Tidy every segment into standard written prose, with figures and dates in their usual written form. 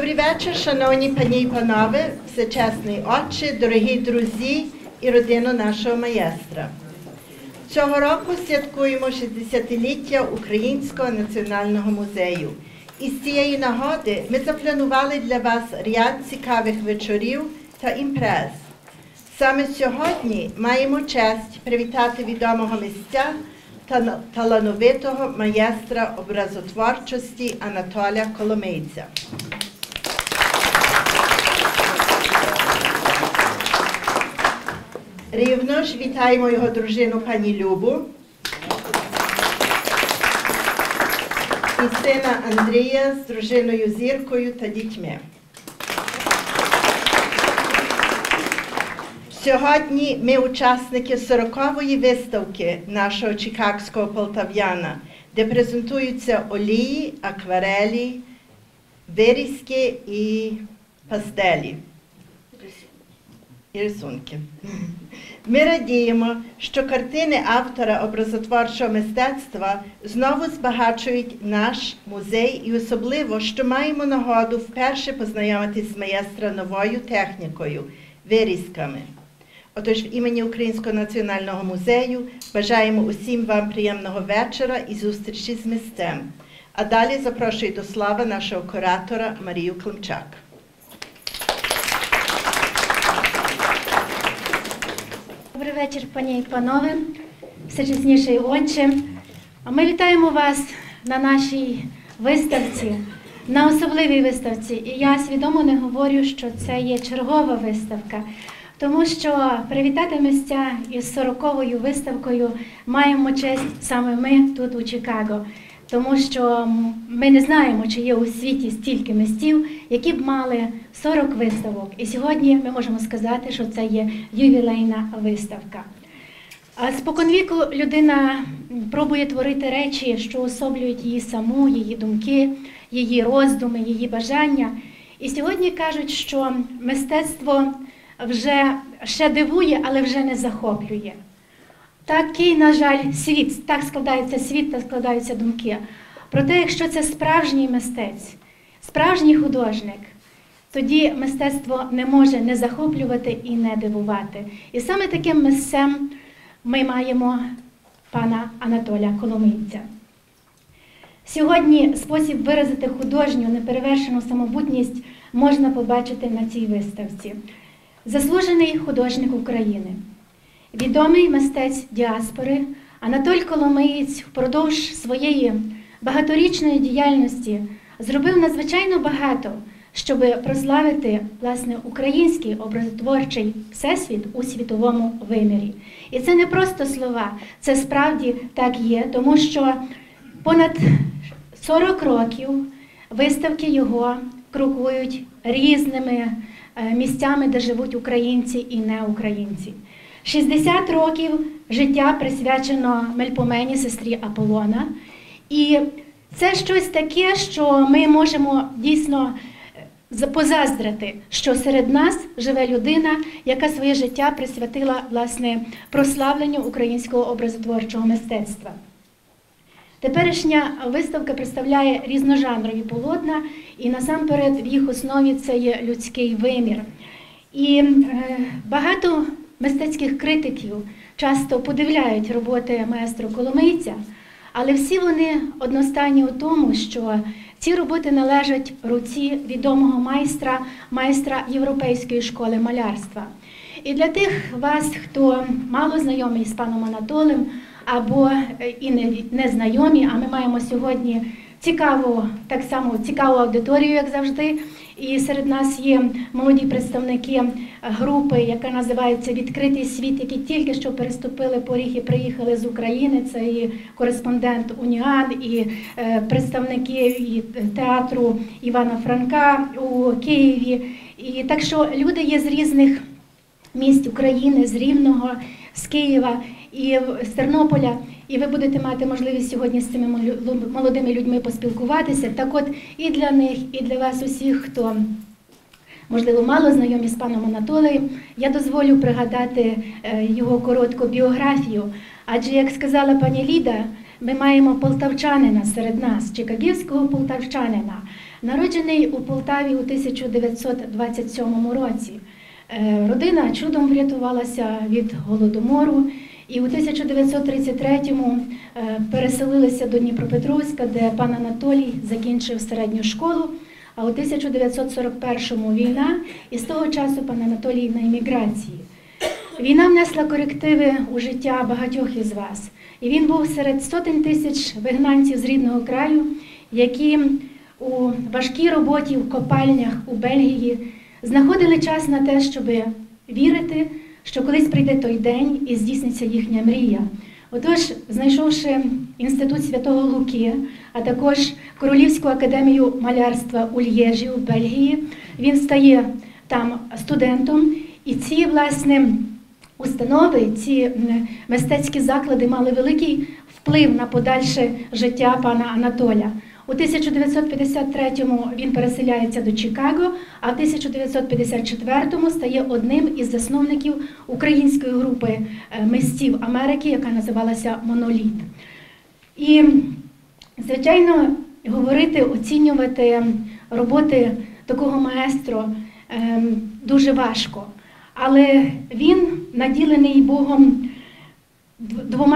Добрий вечір, шановні пані і панове, всечесний отче, дорогі друзі і родину нашого маєстра. Цього року святкуємо 60-ліття Українського національного музею. І з цієї нагоди ми запланували для вас ряд цікавих вечорів та імпрез. Саме сьогодні маємо честь привітати відомого митця та талановитого маєстра образотворчості Анатоля Кологоmayetsa. Рівно ж вітаємо його дружину пані Любу і сина Андрія з дружиною Зіркою та дітьми. Сьогодні ми учасники 40-ї виставки нашого чикагського полтав'яна, де презентуються олії, акварелі, вирізки і пастелі. І рисунки. Ми радіємо, що картини автора образотворчого мистецтва знову збагачують наш музей і особливо, що маємо нагоду вперше познайомитись з маєстра новою технікою – вирізками. Отож, в імені Українського національного музею бажаємо усім вам приємного вечора і зустрічі з митцем. А далі запрошую до слави нашого куратора Марію Климчак. Добрий вечір, пані і панове, всечесніший отче. Ми вітаємо вас на нашій виставці, на особливій виставці. І я свідомо не говорю, що це є чергова виставка, тому що привітати митця із 40-ю виставкою маємо честь саме ми тут у Чикаго. Тому що ми не знаємо, чи є у світі стільки митців, які б мали 40 виставок. І сьогодні ми можемо сказати, що це є ювілейна виставка. Споконвіку людина пробує творити речі, що особлюють її саму, її думки, її роздуми, її бажання. І сьогодні кажуть, що мистецтво вже ще дивує, але вже не захоплює. Такий, на жаль, світ, так складається світ, так складаються думки. Проте, якщо це справжній мистець, справжній художник, тоді мистецтво не може не захоплювати і не дивувати. І саме таким митцем ми маємо пана Анатоля Кологоmayetsa. Сьогодні спосіб виразити художню, неперевершену самобутність можна побачити на цій виставці. Заслужений художник України. Відомий митець діаспори Анатоль Кологоmayets впродовж своєї багаторічної діяльності зробив надзвичайно багато, щоб прославити, власне, український образотворчий всесвіт у світовому вимірі. І це не просто слова, це справді так є, тому що понад 40 років виставки його крокують різними місцями, де живуть українці і неукраїнці. 60 років життя присвячено Мельпомені, сестрі Аполлона. І це щось таке, що ми можемо дійсно позаздрити, що серед нас живе людина, яка своє життя присвятила, власне, прославленню українського образотворчого мистецтва. Теперішня виставка представляє різножанрові полотна, і насамперед в їх основі це є людський вимір. І багато мистецьких критиків часто подивляють роботи маестро Кологоmayetsa, але всі вони одностайні у тому, що ці роботи належать руці відомого майстра Європейської школи малярства. І для тих вас, хто мало знайомий з паном Анатолем, або і не знайомі, а ми маємо сьогодні так само цікаву аудиторію, як завжди. І серед нас є молоді представники групи, яка називається «Відкритий світ», які тільки що переступили поріг і приїхали з України. Це і кореспондент УНІАН, і представники і театру Івана Франка у Києві. І так що люди є з різних місць України, з Рівного, з Києва і з Тернополя. І ви будете мати можливість сьогодні з цими молодими людьми поспілкуватися. Так от і для них, і для вас усіх, хто, можливо, мало знайомі з паном Анатолеєм, я дозволю пригадати його коротку біографію. Адже, як сказала пані Ліда, ми маємо полтавчанина серед нас, чикагівського полтавчанина, Народжений у Полтаві у 1927 році. Родина чудом врятувалася від Голодомору і у 1933-му переселилися до Дніпропетровська, де пан Анатолій закінчив середню школу, а у 1941-му війна, і з того часу пан Анатолій на еміграції. Війна внесла корективи у життя багатьох із вас. І він був серед сотень тисяч вигнанців з рідного краю, які у важкій роботі в копальнях у Бельгії знаходили час на те, щоб вірити, що колись прийде той день і здійсниться їхня мрія. Отож, знайшовши Інститут Святого Луки, а також Королівську академію малярства у Льєжі у Бельгії, він стає там студентом, і ці, власне, установи, ці мистецькі заклади мали великий вплив на подальше життя пана Анатоля. У 1953-му він переселяється до Чикаго, а в 1954-му стає одним із засновників української групи митців Америки, яка називалася «Моноліт». І, звичайно, говорити, оцінювати роботи такого маестро дуже важко. Але він наділений Богом двома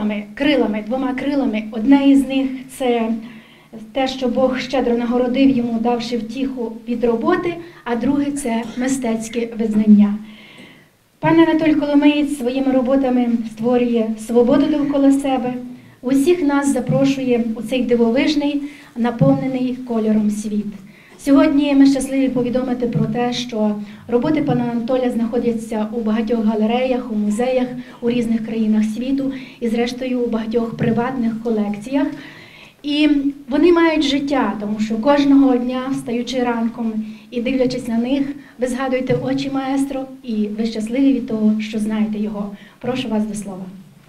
крилами. Одне із них – це те, що Бог щедро нагородив йому, давши втіху від роботи, а друге – це мистецьке визнання. Пан Анатоль Коломиєць своїми роботами створює свободу довкола себе, усіх нас запрошує у цей дивовижний, наповнений кольором світ. Сьогодні ми щасливі повідомити про те, що роботи пана Анатоля знаходяться у багатьох галереях, у музеях, у різних країнах світу і, зрештою, у багатьох приватних колекціях. І вони мають життя, тому що кожного дня, встаючи ранком і дивлячись на них, ви згадуєте очі маестро, і ви щасливі від того, що знаєте його. Прошу вас до слова.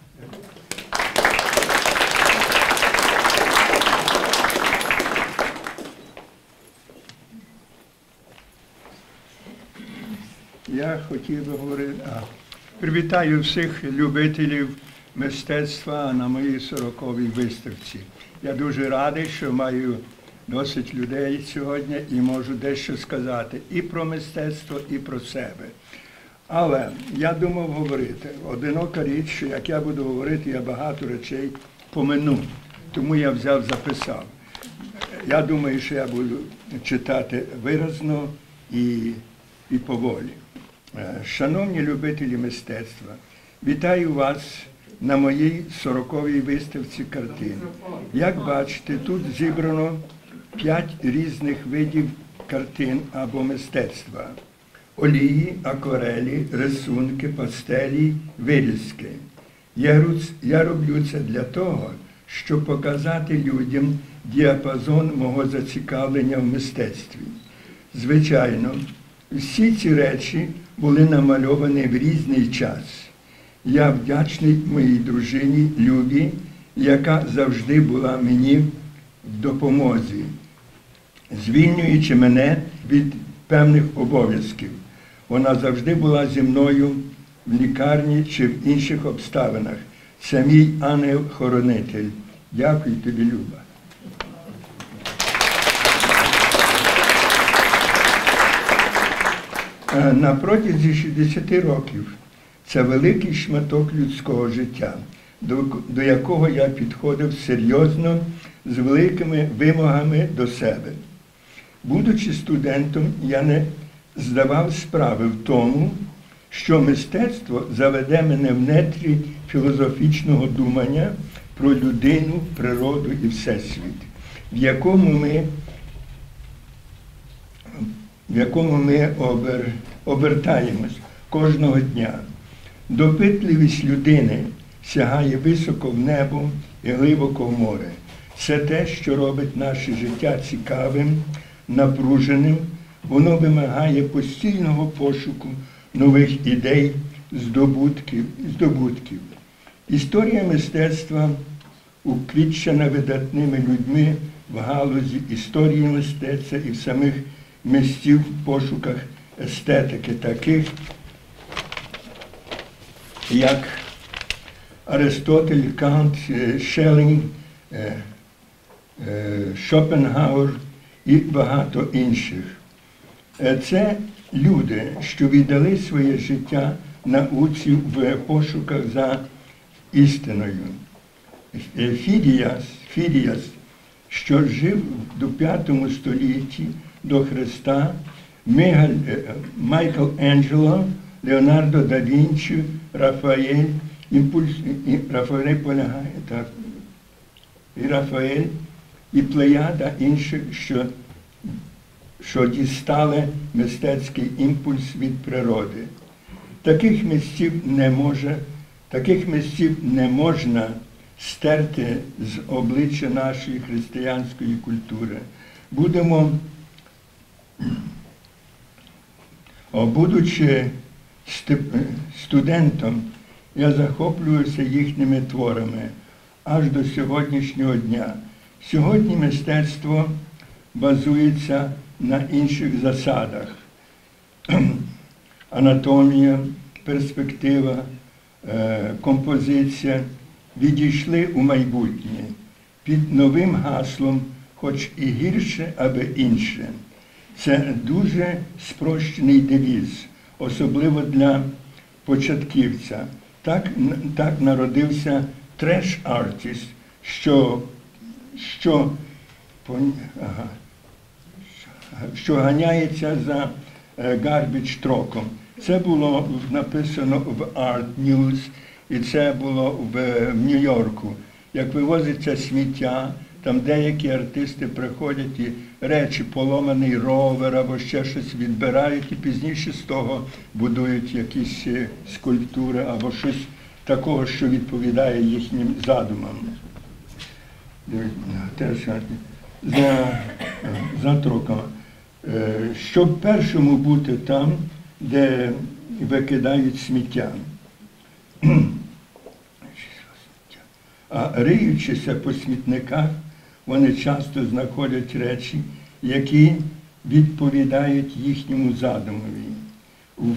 Я хотів би говорити, привітаю всіх любителів мистецтва на моїй 40-й виставці. Я дуже радий, що маю досить людей сьогодні і можу дещо сказати і про мистецтво, і про себе. Але я думав говорити. Одинока річ, що як я буду говорити, я багато речей помину. Тому я записав. Я думаю, що я буду читати виразно і поволі. Шановні любителі мистецтва, вітаю вас на моїй 40-й виставці картин. Як бачите, тут зібрано 5 різних видів картин або мистецтва. Олії, акварелі, рисунки, пастелі, вирізки. Я роблю це для того, щоб показати людям діапазон мого зацікавлення в мистецтві. Звичайно, всі ці речі були намальовані в різний час. Я вдячний моїй дружині Любі, яка завжди була мені в допомозі, звільнюючи мене від певних обов'язків. Вона завжди була зі мною в лікарні чи в інших обставинах. Це мій ангел-хоронитель. Дякую тобі, Люба. На протязі 60 років це великий шматок людського життя, до якого я підходив серйозно, з великими вимогами до себе. Будучи студентом, я не здавав справи в тому, що мистецтво заведе мене в нетрі філософічного думання про людину, природу і всесвіт, в якому ми обертаємось кожного дня. Допитливість людини сягає високо в небо і глибоко в море. Це те, що робить наше життя цікавим, напруженим. Воно вимагає постійного пошуку нових ідей, здобутків. Історія мистецтва уквітчена видатними людьми в галузі історії мистецтва і в самих митців в пошуках естетики, таких як Аристотель, Кант, Шеллінг, Шопенгауер і багато інших. Це люди, що віддали своє життя науці в пошуках за істиною. Фідіяс, що жив до 5 столітті до Христа, Майкеланджело, Леонардо да Вінчі, Рафаель і плеяда інших, що дістали мистецький імпульс від природи. Таких митців не можна стерти з обличчя нашої християнської культури. Будучи студентом, я захоплююся їхніми творами аж до сьогоднішнього дня. Сьогодні мистецтво базується на інших засадах. Анатомія, перспектива, композиція відійшли у майбутнє під новим гаслом, хоч і гірше, аби інше. Це дуже спрощений девіз, особливо для початківця. Так народився треш-артист, що ганяється за гарбідж-троком. Це було написано в Art News, і це було в Нью-Йорку. Як вивозиться сміття, там деякі артисти приходять і речі, поламаний ровер або ще щось відбирають, і пізніше з того будують якісь скульптури або щось такого, що відповідає їхнім задумам. За троком. Щоб першому бути там, де викидають сміття. А риючися по смітниках, вони часто знаходять речі, які відповідають їхньому задумові в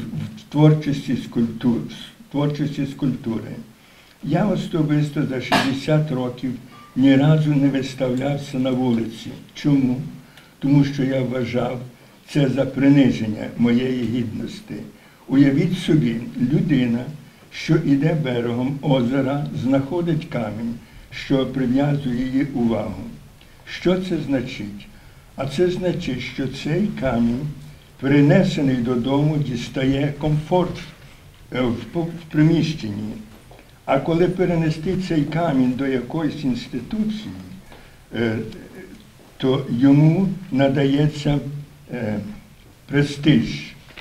творчості скульптури. Я особисто за 60 років ні разу не виставлявся на вулиці. Чому? Тому що я вважав це за приниження моєї гідності. Уявіть собі, людина, що іде берегом озера, знаходить камінь, що прив'язує її увагу. Що це значить? А це значить, що цей камінь, принесений додому, дістає комфорт в приміщенні. А коли перенести цей камінь до якоїсь інституції, то йому надається престиж.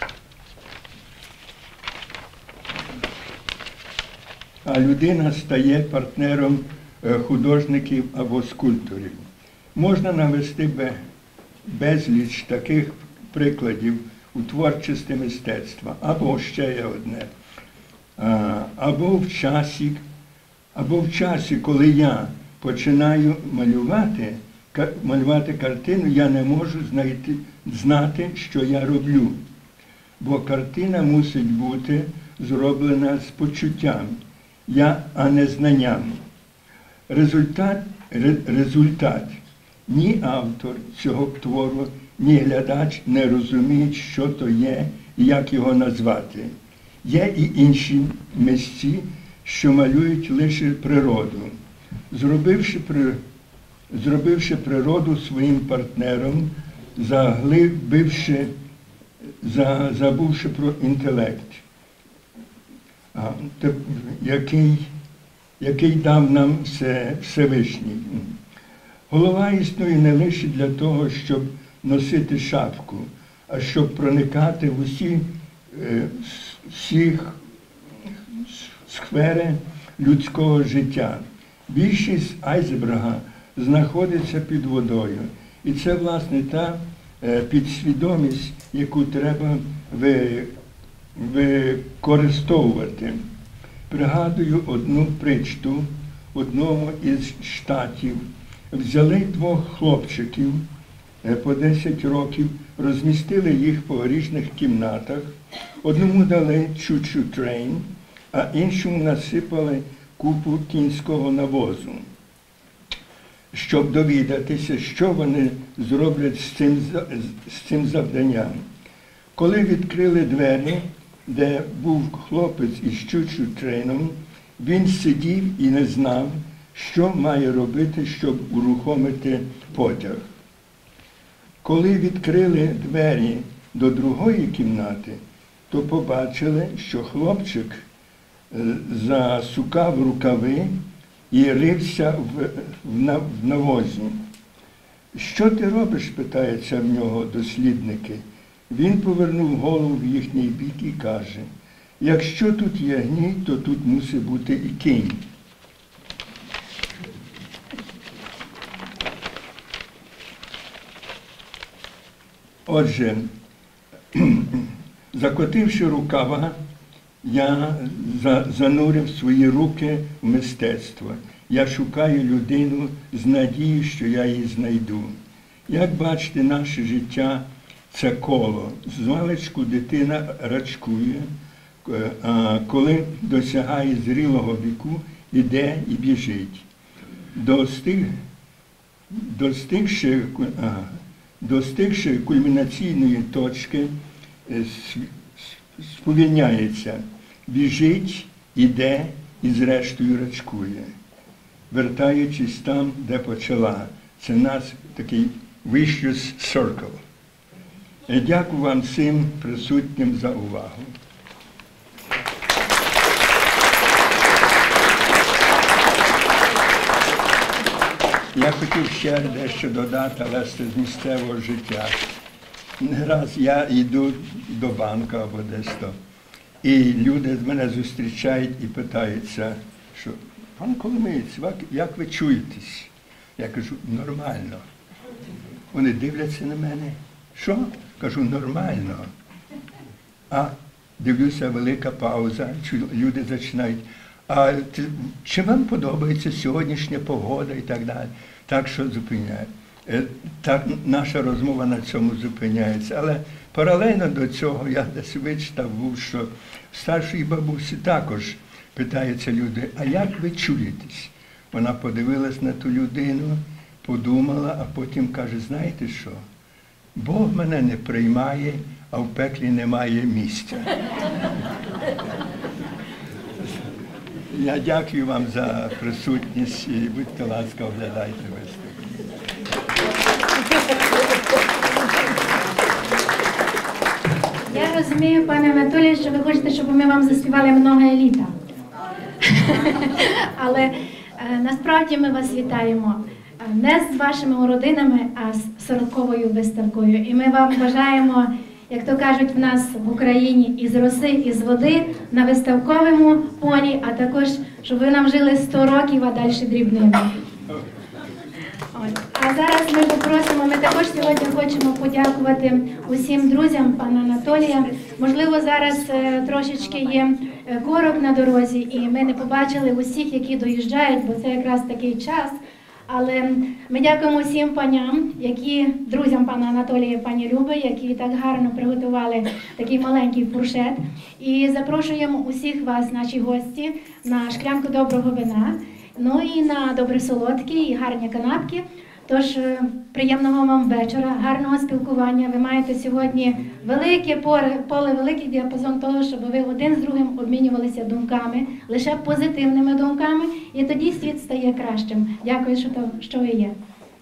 А людина стає партнером художників або скульпторів. Можна навести безліч таких прикладів у творчості мистецтва. Або ще є одне. Або в часі, коли я починаю малювати картину, я не можу знати, що я роблю. Бо картина мусить бути зроблена з почуттям, а не знанням. Результат. Ні автор цього твору, ні глядач не розуміють, що то є і як його назвати. Є і інші митці, що малюють лише природу. Зробивши природу своїм партнером, забувши про інтелект, який дав нам Всевишній. Голова існує не лише для того, щоб носити шапку, а щоб проникати в всі сфери людського життя. Більшість айсберга знаходиться під водою. І це, власне, та підсвідомість, яку треба використовувати. Пригадую одну притчу в одному із штатів. Взяли 2 хлопчиків по 10 років, розмістили їх по різних кімнатах. Одному дали чучу трейн, а іншому насипали купу кінського навозу. щоб довідатися, що вони зроблять з цим завданням. Коли відкрили двері, де був хлопець із чучу-треном, він сидів і не знав, що має робити, щоб урухомити потяг. Коли відкрили двері до другої кімнати, то побачили, що хлопчик засукав рукави і рився в навозі. «Що ти робиш?» – питаються в нього дослідники. Він повернув голову в їхній бік і каже: «Якщо тут є гній, то тут мусить бути і кінь». Отже, закотивши рукава, я занурив свої руки в мистецтво. Я шукаю людину з надією, що я її знайду. Як бачите, наше життя – це коло. Змалечку дитина рачкує, а коли досягає зрілого віку, іде і біжить. Достигши кульмінаційної точки, сповільняється, біжить, іде і зрештою рачкує, вертаючись там, де почала. Це наш такий vicious circle. Дякую вам всім присутнім за увагу. Я хотів ще дещо додати, але це з місцевого життя. Не раз я йду до банку або десь то, і люди мене зустрічають і питаються, що «Пан Коломиєць, як ви чуєтесь?» Я кажу: «Нормально». Вони дивляться на мене. «Що?» Кажу: «Нормально». А дивлюся, велика пауза, люди починають: «А чи вам подобається сьогоднішня погода?» і так далі. Так що зупиняє. Так, наша розмова на цьому зупиняється. Але паралельно до цього я десь вичитав, що старшої бабусі також питаються люди: «А як ви чуєтесь?» Вона подивилась на ту людину, подумала, а потім каже: «Знаєте що? Бог мене не приймає, а в пеклі немає місця». Я дякую вам за присутність і будьте ласкаві, оглядайте виступ. Я розумію, пане Анатолію, що ви хочете, щоб ми вам заспівали «Много літа». Але насправді ми вас вітаємо не з вашими родинами, а з 40-ю виставкою. І ми вам бажаємо, як то кажуть в нас в Україні, із роси, із води, на виставковому полі, а також, щоб ви нам жили 100 років, а далі дрібними. А зараз ми попросимо, ми також сьогодні хочемо подякувати усім друзям пана Анатолія. Можливо, зараз трошечки є корок на дорозі, і ми не побачили усіх, які доїжджають, бо це якраз такий час. Але ми дякуємо всім паням, друзям пана Анатолія і пані Люби, які так гарно приготували такий маленький фуршет. І запрошуємо усіх вас, наші гості, на шклянку доброго вина, ну і на добре солодкі і гарні канапки. Тож, приємного вам вечора, гарного спілкування. Ви маєте сьогодні велике поле, великий діапазон того, щоб ви один з другим обмінювалися думками, лише позитивними думками, і тоді світ стає кращим. Дякую, що ви є.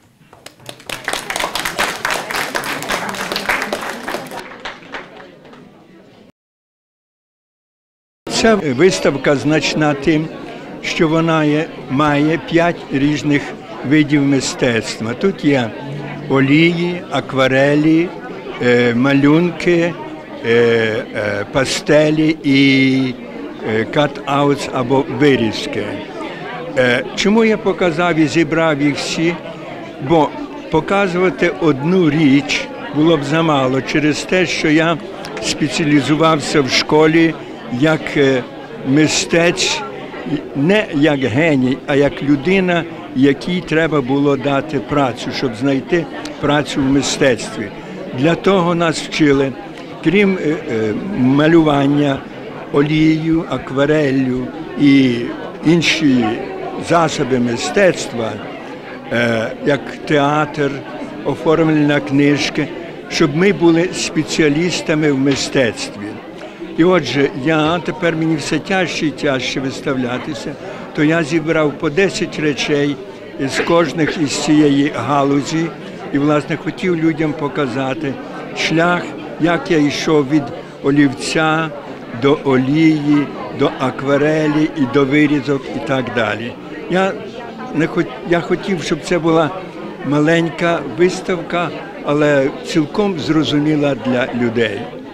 Ця виставка значна тим, що вона має 5 різних видів мистецтва. Тут є олії, акварелі, малюнки, пастелі і кат-аутс або вирізки. Чому я показав і зібрав їх всі? Бо показувати одну річ було б замало через те, що я спеціалізувався в школі як мистець, не як геній, а як людина, якій треба було дати працю, щоб знайти працю в мистецтві. Для того нас вчили, крім малювання олією, аквареллю і інші засоби мистецтва, як театр, оформлення книжки, щоб ми були спеціалістами в мистецтві. І отже, тепер мені все тяжче і тяжче виставлятися, то я зібрав по 10 речей з кожних із цієї галузі і, власне, хотів людям показати шлях, як я йшов від олівця до олії, до акварелі і до вирізок і так далі. Я хотів, щоб це була маленька виставка, але цілком зрозуміла для людей.